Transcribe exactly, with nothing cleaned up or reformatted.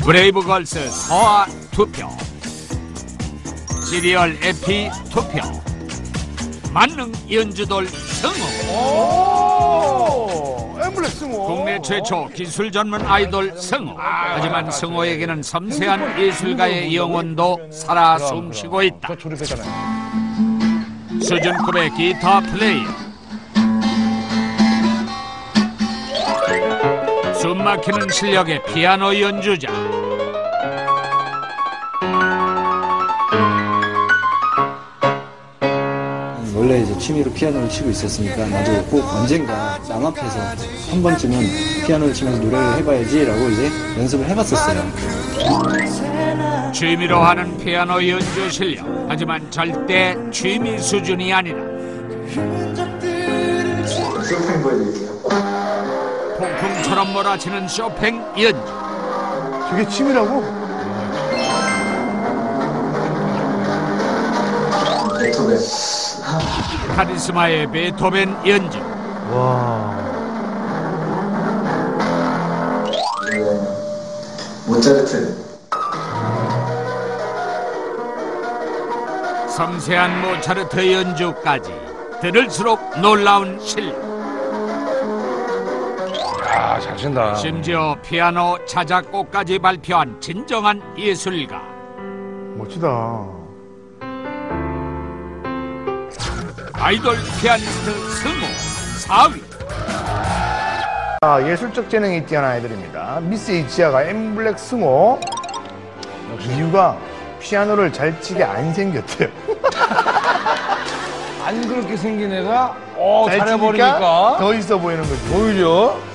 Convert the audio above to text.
브레이브걸스 서아 투표, 시리얼 에피 투표, 만능 연주돌 성우, 오, 엠블랙 승호. 국내 최초 기술 전문 아이돌 성우. 하지만 성우에게는 섬세한 예술가의 영혼도 살아 숨쉬고 있다. 저 조립했잖아요. 수준급의 기타 플레이어, 숨막히는 실력의 피아노 연주자, 원래 이제 취미로 피아노를 치고 있었으니까 나도 꼭 언젠가 남 앞에서 한 번쯤은 피아노를 치면서 노래를 해봐야지라고 이제 연습을 해봤었어요. 취미로 하는 피아노 연주 실력. 하지만 절대 취미 수준이 아니다. 쇼팽 보여드릴게요. 폭풍처럼 몰아치는 쇼팽 연주. 저게 취미라고? 베토벤. 카리스마의 베토벤 연주. 와. 네. 모차르트. 섬세한 모차르트 연주까지 들을수록 놀라운 실력. 야, 잘 친다. 심지어 피아노 자작곡까지 발표한 진정한 예술가. 멋지다. 아이돌 피아니스트 승우 사 위. 아, 예술적 재능이 뛰어난 아이들입니다. 미스 이치아가 엠블랙 승호. 이유가 피아노를 잘 치게 안 생겼대요. 안 그렇게 생긴 애가 어 잘 치니까 잘해버리니까 더 있어 보이는 거지. 오히려